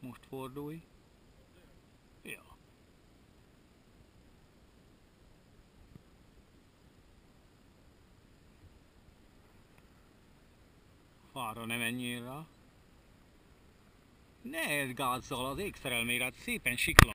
Most fordulj. Ja. Fára ne menjél rá. Ne gázzal, az égszerelmére, hát szépen siklan.